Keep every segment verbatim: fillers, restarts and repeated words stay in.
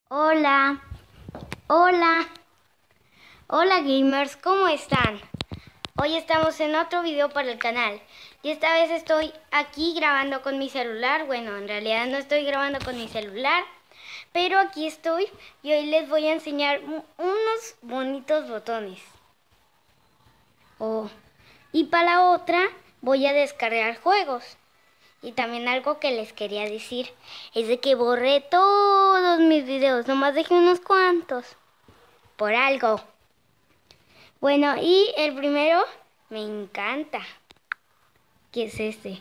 Hola, hola, hola gamers, ¿cómo están? Hoy estamos en otro video para el canal y esta vez estoy aquí grabando con mi celular. Bueno, en realidad no estoy grabando con mi celular, pero aquí estoy y hoy les voy a enseñar unos bonitos botones. Oh, y para la otra voy a descargar juegos. Y también algo que les quería decir es de que borré todos mis videos, nomás dejé unos cuantos, por algo. Bueno, y el primero me encanta. ¿Qué es este?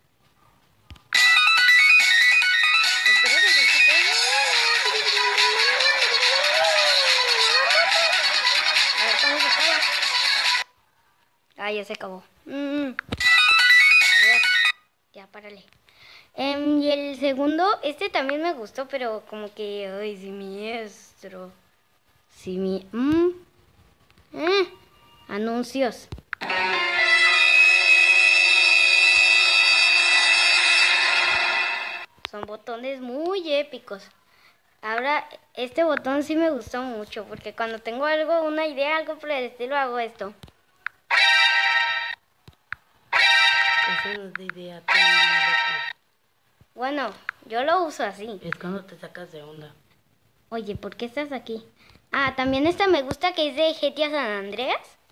Espera que se escuche. A ver cómo se acaba. Ah, ya se acabó. Mm, ya, ya, párale. Em, y el segundo, este también me gustó, pero como que, ay, siniestro. Sí, mi... Mm, eh, anuncios. Son botones muy épicos. Ahora, este botón sí me gustó mucho, porque cuando tengo algo, una idea, algo por el estilo, hago esto. Eso no es de idea, tú, loco. Bueno, yo lo uso así. Es cuando te sacas de onda. Oye, ¿por qué estás aquí? Ah, también esta me gusta, que es de G T A San Andreas.